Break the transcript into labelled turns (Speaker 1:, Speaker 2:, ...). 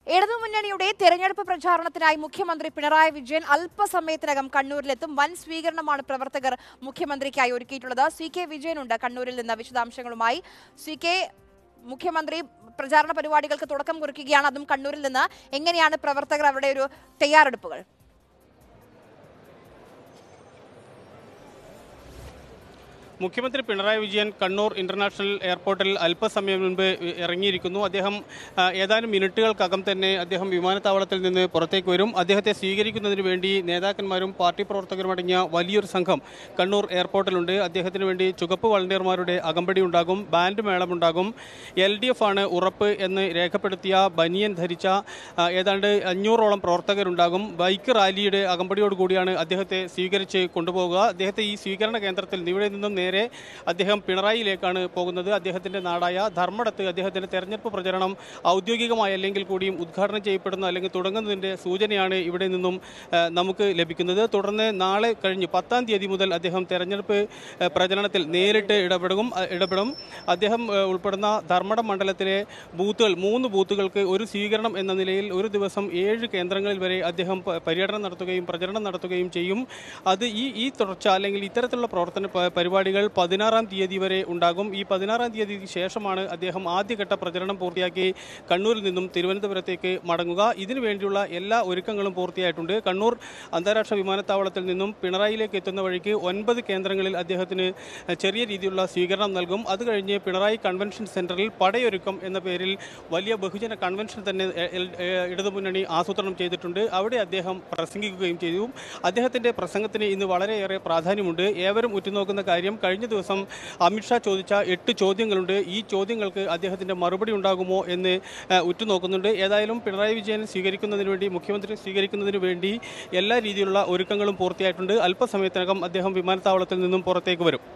Speaker 1: ഇടതുമുന്നണിയുടെ തെരഞ്ഞെടുപ്പ് പ്രചാരണത്തിനായി മുഖ്യമന്ത്രി പിണറായി വിജയൻ അല്പസമയത്തിനകം കണ്ണൂരിലെത്തും. വൻ സ്വീകരണമാണ് പ്രവർത്തകർ മുഖ്യമന്ത്രിക്കായി ഒരുക്കിയിട്ടുള്ളത്. CK വിജയനുണ്ട് കണ്ണൂരിൽ നിന്ന് വിശദാംശങ്ങളുമായി. CK, മുഖ്യമന്ത്രി പ്രചാരണ പരിപാടികൾക്ക് തുടക്കം കുറിക്കുകയാണ്, അതും കണ്ണൂരിൽ നിന്ന്. എങ്ങനെയാണ് പ്രവർത്തകർ അവരുടെ ഒരു തയ്യാറെടുപ്പുകൾ?
Speaker 2: മുഖ്യമന്ത്രി പിണറായി വിജയൻ കണ്ണൂർ ഇന്റർനാഷണൽ എയർപോർട്ടിൽ അല്പസമയം മുൻപ് ഇറങ്ങിയിരിക്കുന്നു. അദ്ദേഹം ഏതാനും മിനിറ്റുകൾക്കകം തന്നെ അദ്ദേഹം വിമാനത്താവളത്തിൽ നിന്ന് പുറത്തേക്ക് വരും. അദ്ദേഹത്തെ സ്വീകരിക്കുന്നതിന് വേണ്ടി നേതാക്കന്മാരും പാർട്ടി പ്രവർത്തകരും അടങ്ങിയ വലിയൊരു സംഘം കണ്ണൂർ എയർപോർട്ടിലുണ്ട്. അദ്ദേഹത്തിന് വേണ്ടി ചുവപ്പ് വളണ്ടിയർമാരുടെ അകമ്പടി ഉണ്ടാകും, ബാൻഡ് മേളമുണ്ടാകും. LDF ആണ് ഉറപ്പ് എന്ന് രേഖപ്പെടുത്തിയ ബനിയൻ ധരിച്ച ഏതാണ്ട് 500ഓളം പ്രവർത്തകരുണ്ടാകും. ബൈക്ക് റാലിയുടെ അകമ്പടിയോടുകൂടിയാണ് അദ്ദേഹത്തെ സ്വീകരിച്ച് കൊണ്ടുപോകുക. അദ്ദേഹത്തെ ഈ സ്വീകരണ കേന്ദ്രത്തിൽ ഇവിടെ നിന്നും നേരെ അദ്ദേഹം പിണറായിയിലേക്കാണ് പോകുന്നത്. അദ്ദേഹത്തിന്റെ നാടായ ധർമ്മടത്ത് അദ്ദേഹത്തിന്റെ തെരഞ്ഞെടുപ്പ് പ്രചരണം ഔദ്യോഗികമായി അല്ലെങ്കിൽ കൂടിയും ഉദ്ഘാടനം ചെയ്യപ്പെടുന്ന അല്ലെങ്കിൽ തുടങ്ങുന്നതിന്റെ സൂചനയാണ് ഇവിടെ നിന്നും നമുക്ക് ലഭിക്കുന്നത്. തുടർന്ന് നാളെ കഴിഞ്ഞ് 10-ാം തീയതി മുതൽ അദ്ദേഹം തെരഞ്ഞെടുപ്പ് പ്രചരണത്തിൽ നേരിട്ട് ഇടപെടും. അദ്ദേഹം ഉൾപ്പെടുന്ന ധർമ്മടം മണ്ഡലത്തിലെ ബൂത്തുകൾ 3 ബൂത്തുകൾക്ക് ഒരു സ്വീകരണം എന്ന നിലയിൽ ഒരു ദിവസം 7 കേന്ദ്രങ്ങളിൽ വരെ അദ്ദേഹം പര്യടനം നടത്തുകയും പ്രചരണം നടത്തുകയും ചെയ്യും. അത് ഈ തുടർച്ച അല്ലെങ്കിൽ ഇത്തരത്തിലുള്ള പ്രവർത്തന പരിപാടികൾ 16-ാം തീയതി വരെ ഉണ്ടാകും. ഈ 16-ാം തീയതിക്ക് ശേഷമാണ് അദ്ദേഹം ആദ്യഘട്ട പ്രചരണം പൂർത്തിയാക്കി കണ്ണൂരിൽ നിന്നും തിരുവനന്തപുരത്തേക്ക് മടങ്ങുക. ഇതിനു വേണ്ടിയുള്ള എല്ലാ ഒരുക്കങ്ങളും പൂർത്തിയായിട്ടുണ്ട്. കണ്ണൂർ അന്താരാഷ്ട്ര വിമാനത്താവളത്തിൽ നിന്നും പിണറായിയിലേക്ക് എത്തുന്ന വഴിക്ക് 9 കേന്ദ്രങ്ങളിൽ അദ്ദേഹത്തിന് ചെറിയ രീതിയിലുള്ള സ്വീകരണം നൽകും. അത് കഴിഞ്ഞ് പിണറായി കൺവെൻഷൻ സെന്ററിൽ പടയൊരുക്കം എന്ന പേരിൽ വലിയ ബഹുജന കൺവെൻഷൻ തന്നെ ഇടതുമുന്നണി ആസൂത്രണം ചെയ്തിട്ടുണ്ട്. അവിടെ അദ്ദേഹം പ്രസംഗിക്കുകയും ചെയ്തു. അദ്ദേഹത്തിന്റെ പ്രസംഗത്തിന് ഇന്ന് വളരെയേറെ പ്രാധാന്യമുണ്ട്. ഏവരും ഉറ്റുനോക്കുന്ന കാര്യം, കഴിഞ്ഞ ദിവസം അമിത്ഷാ ചോദിച്ച 8 ചോദ്യങ്ങളുണ്ട്. ഈ ചോദ്യങ്ങൾക്ക് അദ്ദേഹത്തിന്റെ മറുപടി ഉണ്ടാകുമോ എന്ന് ഉറ്റുനോക്കുന്നുണ്ട്. ഏതായാലും പിണറായി വിജയനെ സ്വീകരിക്കുന്നതിന് വേണ്ടി, മുഖ്യമന്ത്രി സ്വീകരിക്കുന്നതിന് വേണ്ടി എല്ലാ രീതിയിലുള്ള ഒരുക്കങ്ങളും പൂർത്തിയായിട്ടുണ്ട്. അല്പസമയത്തിനകം അദ്ദേഹം വിമാനത്താവളത്തിൽ നിന്നും പുറത്തേക്ക് വരും.